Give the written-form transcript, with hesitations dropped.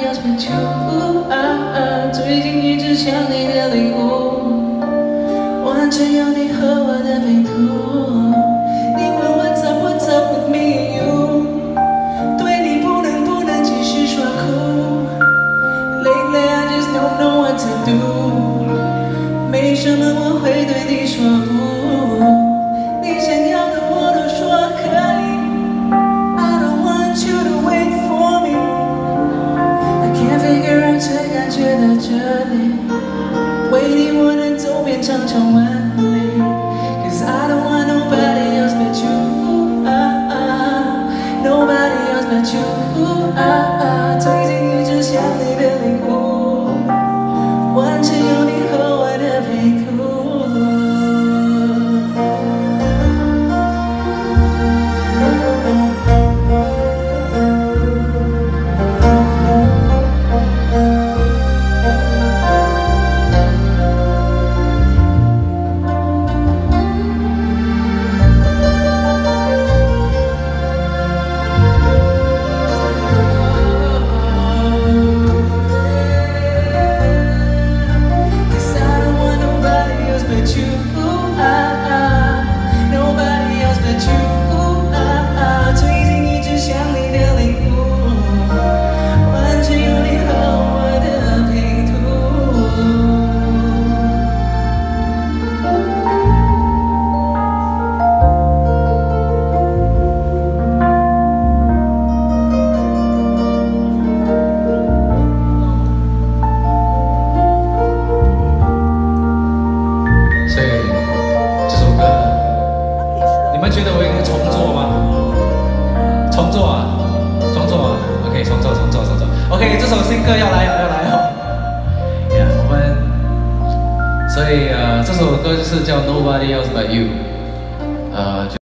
else but you。最近一直想你的礼物，完成有你和我的拼图。你问 What's up with me and you？ 对你不能继续说苦。Lately I just don't know what to do。没什么我会对你说不，你想要的我都说可以。I don't want you to wait for me。I can't figure out这感觉的这里，为你我能走遍长城万里。Cause I don't want nobody else but you。Nobody else but you。最近一直想你的礼物，完成有你和我的拼图。 你们觉得我应该重做吗？重做啊 ！OK， 重做。OK， 这首新歌要来哦。呀，我们，所以这首歌就是叫 Nobody Else But You，